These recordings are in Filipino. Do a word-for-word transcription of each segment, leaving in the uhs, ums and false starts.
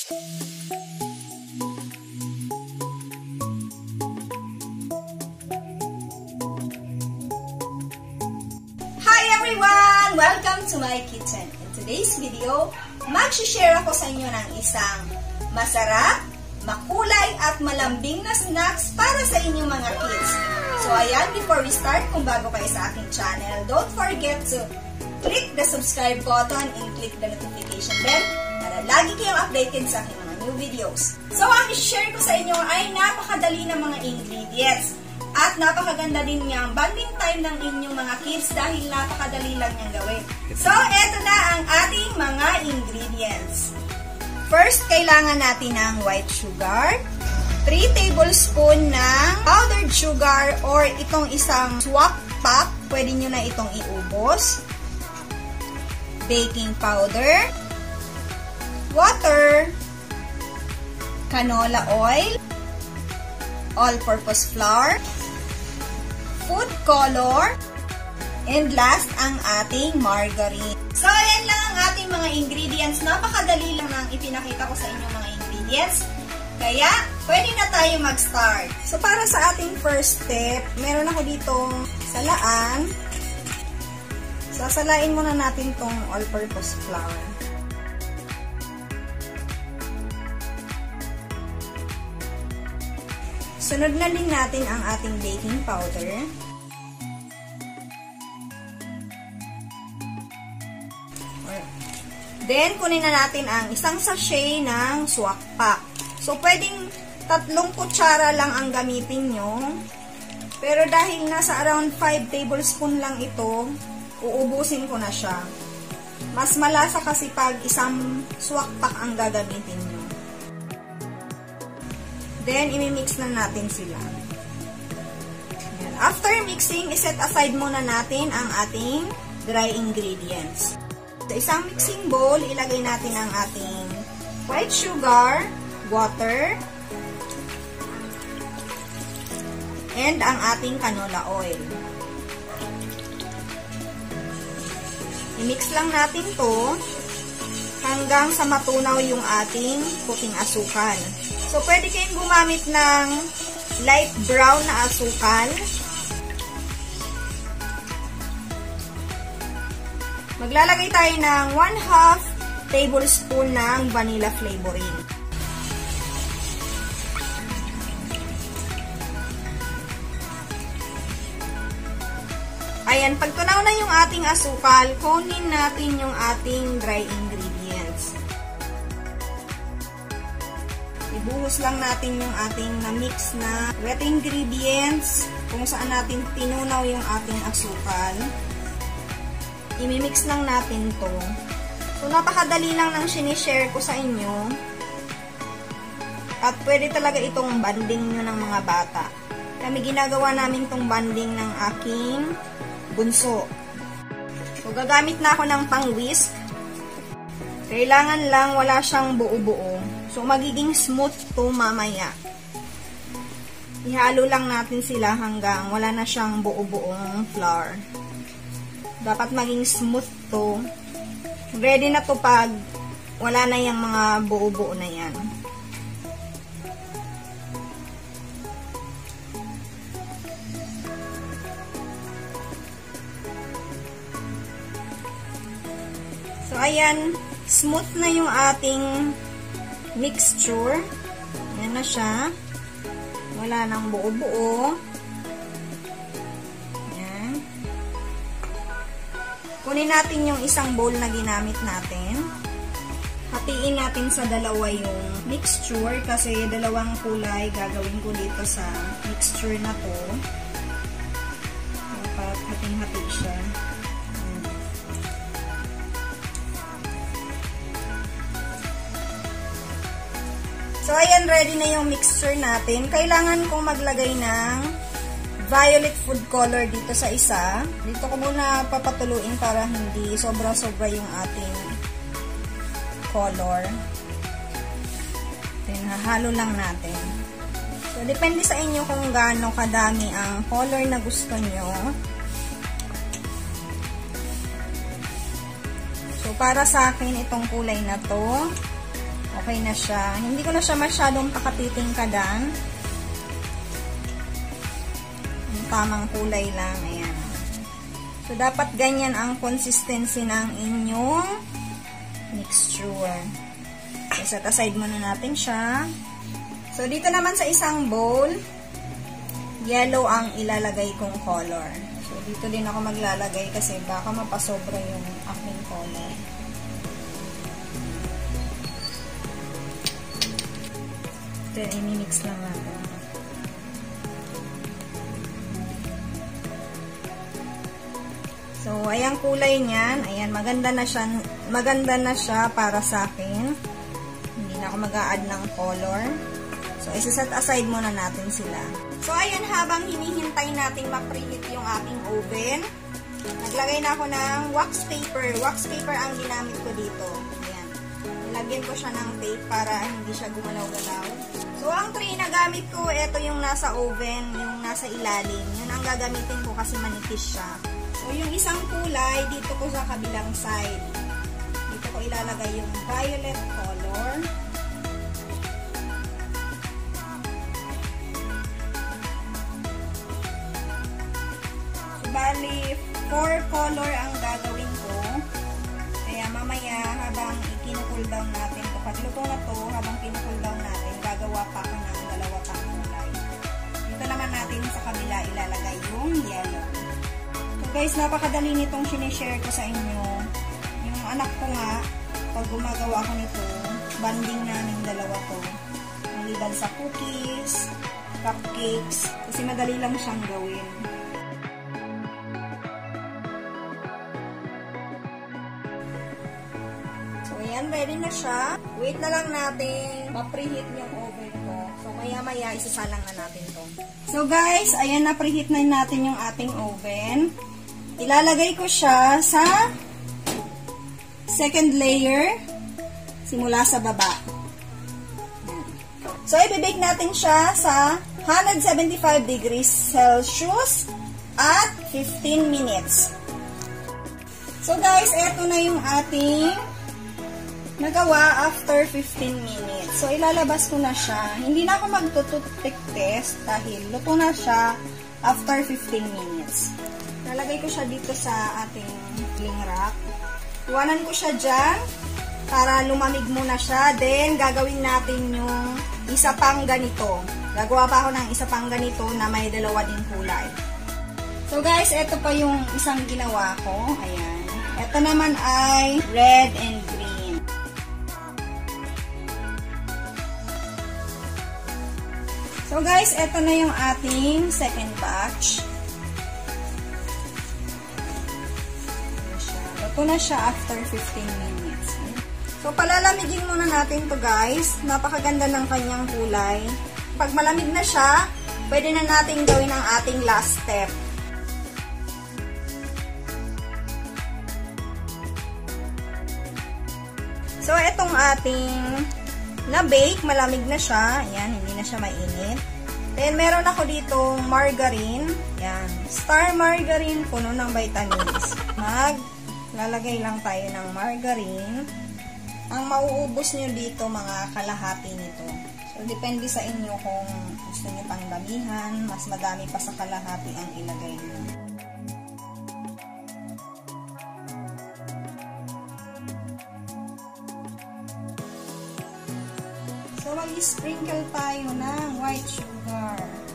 Hi everyone! Welcome to my kitchen. In today's video, mag-share ako sa inyo ng isang masarap, makulay at malambing na snacks para sa inyong mga kids. So ayan, before we start, kung bago kayo sa aking channel, don't forget to click the subscribe button and click the notification bell para lagi kayong updated sa aking mga new videos. So ang i-share ko sa inyo ay napakadali na mga ingredients at napakaganda din niyang bonding time ng inyong mga kids dahil napakadali lang niyang gawin. So eto na ang ating mga ingredients. First, kailangan natin ng white sugar, three tablespoon ng powdered sugar or itong isang swak pack, pwede nyo na itong iubos, baking powder, water, canola oil, all-purpose flour, food color, and last, ang ating margarine. So, ayan lang ang ating mga ingredients. Napakadali lang ang ipinakita ko sa inyo mga ingredients. Kaya, pwede na tayo mag-start. So, para sa ating first step, meron ako ditong salaan. Sasalain muna natin tong all-purpose flour. Sunod na din natin ang ating baking powder. Then, kunin na natin ang isang sachet ng swak pack. So, pwedeng tatlong kutsara lang ang gamitin nyo. Pero dahil nasa around five tablespoon lang ito, uubusin ko na siya. Mas malasa kasi pag isang swak pack ang gagamitin nyo. Then, imimix na natin sila. After mixing, iset aside muna natin ang ating dry ingredients. Sa isang mixing bowl, ilagay natin ang ating white sugar, water, and ang ating canola oil. I-mix lang natin to hanggang sa matunaw yung ating puting asukal. So, pwede kayong gumamit ng light brown na asukal. Maglalagay tayo ng one half tablespoon ng vanilla flavoring. Ayan, pag tunaw na yung ating asukal, kunin natin yung ating dry ingredients. Ibuhos lang natin yung ating na-mix na wet ingredients kung saan natin tinunaw yung ating asukal. Imimix lang natin to. So, napakadali lang ng sinishare ko sa inyo. At pwede talaga itong banding nyo ng mga bata. Kami ginagawa namin itong banding ng aking bunso. So, gagamit na ako ng pang-whisk. Kailangan lang wala siyang buo-buo. So, magiging smooth to mamaya. Ihalo lang natin sila hanggang wala na siyang buo-buong flour. Dapat maging smooth to. Ready na to pag wala na yung mga buo-buo na yan. So, ayan. Smooth na yung ating mixture. Ayan na siya. Wala nang buo-buo. Kunin natin yung isang bowl na ginamit natin. Hatiin natin sa dalawa yung mixture kasi dalawang kulay gagawin ko dito sa mixture na to. Dapat hating-hati siya. So, ayan, ready na yung mixture natin. Kailangan kong maglagay ng violet food color dito sa isa. Dito ko muna papatuluin para hindi sobra-sobra yung ating color. Then, hahalo lang natin. So, depende sa inyo kung gaano kadami ang color na gusto nyo. So, para sa akin, itong kulay na to, okay na siya. Hindi ko na siya masyadong pakatitingkadan. Yung tamang kulay lang. Ayan. So, dapat ganyan ang consistency ng inyong mixture. So, set aside muna natin siya. So, dito naman sa isang bowl, yellow ang ilalagay kong color. So, dito din ako maglalagay kasi baka mapasobra yung aking color. Then, imimix lang natin. So, ayan kulay niyan. Ayan, maganda na siya, maganda na siya para sa akin. Hindi na ako mag-a-add ng color. So, isa-set aside muna natin sila. So, ayan, habang hinihintay natin ma-preheat yung ating oven, naglagay na ako ng wax paper. Wax paper ang ginamit ko dito. Ayan. Nilagyan ko siya ng tape para hindi siya gumalaw-galaw. So, ang tray na gamit ko, ito yung nasa oven, yung nasa ilalim. Yun ang gagamitin ko kasi manipis siya. So, yung isang kulay, dito ko sa kabilang side. Dito ko ilalagay yung violet color. So, bali, four color ang gagawin ko. Kaya mamaya, habang i-cool down natin ito, pag luto na to, habang kinukul down natin, gagawa pa ako ng dalawa pang kulay. Dito naman natin sa kabila ilalagay yung yellow. So guys, napakadali nitong sinishare ko sa inyo. Yung anak ko nga, pag gumagawa ko nito, banding namin dalawa to. Maliban sa cookies, cupcakes, kasi madali lang siyang gawin. Ready na siya. Wait na lang natin ma-preheat yung oven ko. So, maya-maya isasalang na natin to. So, guys, ayan na, preheat na natin yung ating oven. Ilalagay ko siya sa second layer simula sa baba. So, i-bake natin siya sa one seventy-five degrees Celsius at fifteen minutes. So, guys, eto na yung ating nagawa after fifteen minutes. So, ilalabas ko na siya. Hindi na ako magtututpick test dahil luto na siya after fifteen minutes. Lalagay ko siya dito sa ating cling wrap. Iwanan ko siya dyan para lumamig muna siya. Then, gagawin natin yung isa pang ganito. Gagawa pa ako ng isa pang ganito na may dalawa din kulay. So, guys, ito pa yung isang ginawa ko. Ayan. Ito naman ay red and green. So guys, eto na yung ating second batch. Luto na siya after fifteen minutes. So palalamigin muna natin to guys. Napakaganda ng kanyang kulay. Pag malamig na siya, pwede na natin gawin ang ating last step. So etong ating na-bake, malamig na siya. Ayan, hindi na siya mainit. Then, meron ako dito margarine. Ayan, star margarine, puno ng vitamins. Maglalagay lang tayo ng margarine. Ang mauubos nyo dito, mga kalahati nito. So, depende sa inyo kung gusto nyo pang damihan. Mas madami pa sa kalahati ang ilagay nyo. So, mag-sprinkle tayo ng white sugar.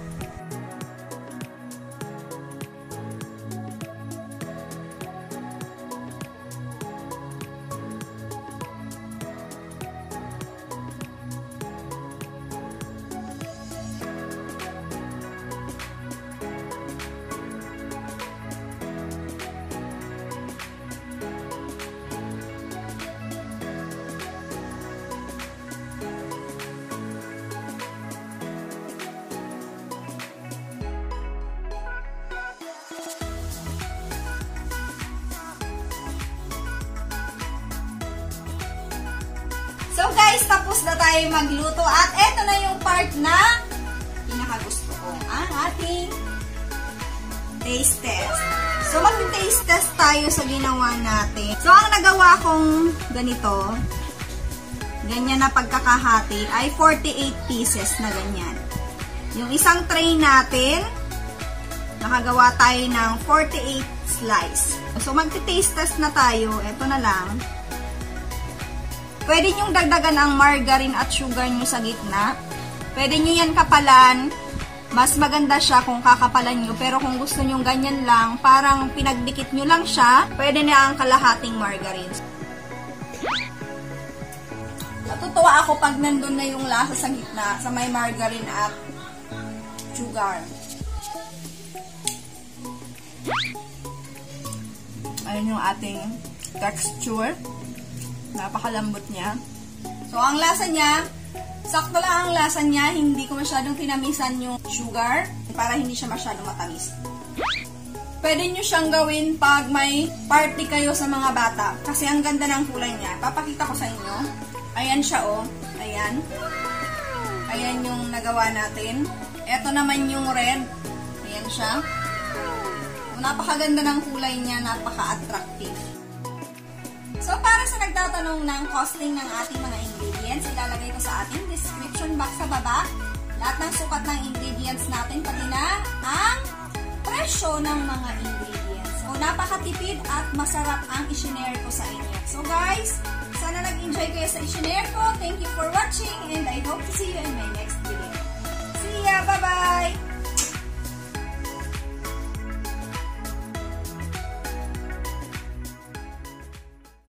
So guys, tapos na tayo magluto at eto na yung part na pinakagusto ko, ang ating taste test. So mag-taste test tayo sa ginawa natin. So ang nagawa kong ganito, ganyan na pagkakahati, ay forty-eight pieces na ganyan. Yung isang tray natin, nakagawa tayo ng forty-eight slice. So, magti-taste test na tayo. Ito na lang. Pwede nyong dagdagan ang margarine at sugar nyo sa gitna. Pwede nyo yan kapalan. Mas maganda siya kung kakapalan nyo. Pero kung gusto nyo ganyan lang, parang pinagdikit nyo lang siya, pwede na ang kalahating margarine. Natutuwa ako pag nandun na yung lasa sa gitna, sa may margarine at sugar. Ayan yung ating texture. Napakalambot niya. So, ang lasa niya, sakto lang ang lasa niya. Hindi ko masyadong tinamisan yung sugar para hindi siya masyadong matamis. Pwede nyo siyang gawin pag may party kayo sa mga bata. Kasi ang ganda ng kulay niya. Papakita ko sa inyo. Ayan siya, oh. Ayan. Ayan yung nagawa natin. Ito naman yung red. Ayan siya. Napakaganda ng kulay niya. Napaka-attractive. So, para sa nagtatanong ng costing ng ating mga ingredients, ilalagay ko sa ating description box sa baba. Lahat ng sukat ng ingredients natin, pati na ang presyo ng mga ingredients. So, napakatipid at masarap ang isinare ko sa inyo. So, guys, sana nag-enjoy kayo sa isinare ko. Thank you for watching and I hope